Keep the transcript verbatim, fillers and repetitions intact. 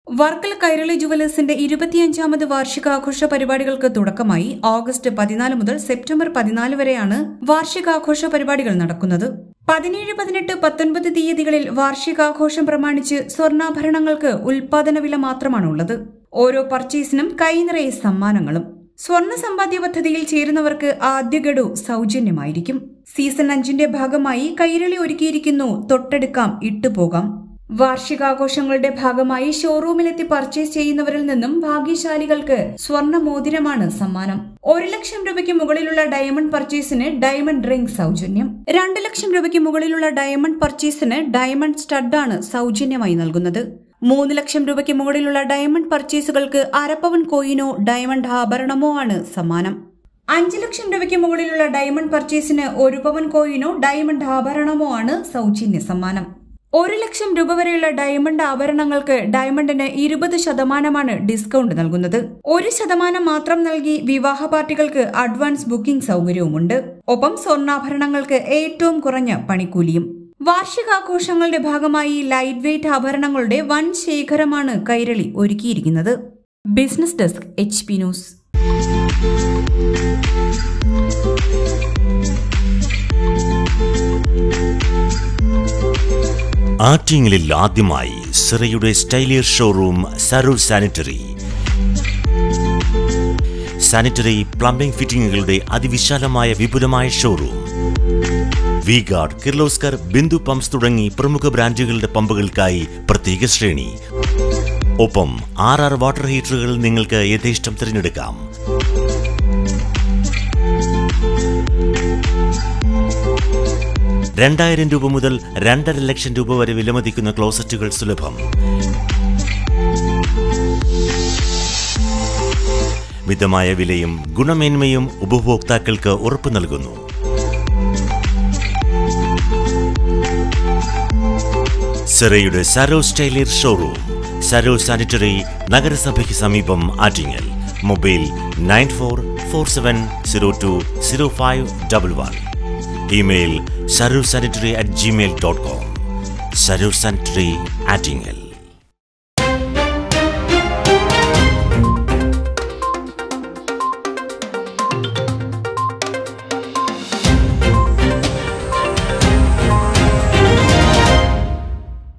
വർക്കല കൈരളി ജുവലേഴ്സിന്റെ ഇരുപത്തിയഞ്ചാമത് വാർഷികാഘോഷ പരിപാടികൾക്ക് തുടക്കമായി ഓഗസ്റ്റ് പതിനാല് മുതൽ സെപ്റ്റംബർ പതിനാല് വരെയാണ് വാർഷികാഘോഷ പരിപാടികൾ നടക്കുന്നത്. പതിനേഴ് പതിനെട്ട് പത്തൊൻപത് തീയതികളിൽ വാർഷികാഘോഷം പ്രമാണിച്ച് സ്വർണ്ണാഭരണങ്ങൾക്ക് ഉൽപാദന വില മാത്രമാണുള്ളത്. ഓരോ പർച്ചേസിനും കൈനിറയെ സമ്മാനങ്ങളും. സ്വർണ്ണ സമ്പാദ്യ പദ്ധതിയിൽ ചേരുന്നവർക്ക് ആദ്യ ഗഡു സൗജന്യമായിരിക്കും. സീസൺ അഞ്ചിന്റെ ഭാഗമായി കൈരളി ഒരുക്കിയിരിക്കുന്നു തൊട്ടെടുക്കാം ഇട്ടുപോകാം. വാർഷികാഘോഷങ്ങളുടെ ഭാഗമായി ഷോറൂമിലെത്തി പർച്ചേസ് ചെയ്യുന്നവരിൽ നിന്നും ഭാഗ്യശാലികൾക്ക് സ്വർണ്ണ മോതിരമാണ് സമ്മാനം. ഒരു ലക്ഷം രൂപയ്ക്ക് മുകളിലുള്ള ഡയമണ്ട് പർച്ചേസിന് ഡയമണ്ട് റിംഗ് സൗജന്യം. രണ്ട് ലക്ഷം രൂപയ്ക്ക് മുകളിലുള്ള ഡയമണ്ട് പർച്ചേസിന് ഡയമണ്ട് സ്റ്റഡാണ് സൗജന്യമായി നൽകുന്നത്. മൂന്ന് ലക്ഷം രൂപയ്ക്ക് മുകളിലുള്ള ഡയമണ്ട് പർച്ചേസുകൾക്ക് അരപ്പവൻ കോയിനോ ഡയമണ്ട് ആഭരണമോ ആണ് സമ്മാനം. അഞ്ച് ലക്ഷം രൂപയ്ക്ക് മുകളിലുള്ള ഡയമണ്ട് പർച്ചേസിന് ഒരു പവൻ കോയിനോ ഡയമണ്ട് ആഭരണമോ ആണ് സൗജന്യ സമ്മാനം. ഒരു ലക്ഷം രൂപ വരെയുള്ള ഡയമണ്ട് ആഭരണങ്ങൾക്ക് ഡയമണ്ടിന് ഇരുപത് ശതമാനമാണ് ഡിസ്കൗണ്ട് നൽകുന്നത്. ഒരു ശതമാനം മാത്രം നൽകി വിവാഹ പാർട്ടികൾക്ക് അഡ്വാൻസ് ബുക്കിംഗ് സൗകര്യവുമുണ്ട്. ഒപ്പം സ്വർണ്ണാഭരണങ്ങൾക്ക് ഏറ്റവും കുറഞ്ഞ പണിക്കൂലിയും. വാർഷികാഘോഷങ്ങളുടെ ഭാഗമായി ലൈറ്റ് വെയ്റ്റ് ആഭരണങ്ങളുടെ വൻ ശേഖരമാണ് കൈരളി ഒരുക്കിയിരിക്കുന്നത്. Business desk, H P news. ആറ്റിങ്ങലിൽ ആദ്യമായി സിറയുടെ സ്റ്റൈലിയർ showroom Sarur sanitary. Sanitary plumbing ഫിറ്റിംഗുകളുടെ അതിവിശാലമായ വിപുലമായ showroom. V guard, Kirloskar, Bindu pumps തുടങ്ങി പ്രമുഖ ബ്രാൻഡുകളുടെ പമ്പുകൾക്കായി പ്രത്യേക ശ്രേണി. ഒപ്പം ആർ ആർ വാട്ടർ ഹീറ്ററുകൾ നിങ്ങൾക്ക് യഥേഷ്ടം തിരഞ്ഞെടുക്കാം. രണ്ടായിരം രൂപ മുതൽ രണ്ടര ലക്ഷം രൂപ വരെ വിലമതിക്കുന്ന ക്ലോസറ്റുകൾ സുലഭം. മിതമായ വിലയും ഗുണമേന്മയും ഉപഭോക്താക്കൾക്ക് ഉറപ്പു നൽകുന്നു. സിറയുടെ സരോ സ്റ്റൈലിയർ ഷോറൂം, സരോ സാനിറ്ററി, നഗരസഭയ്ക്ക് സമീപം, Attingal. Mobile nine four four seven zero two zero five double one. Email sarursanitary at gmail dot com. Sarur Sanitary, Attingel.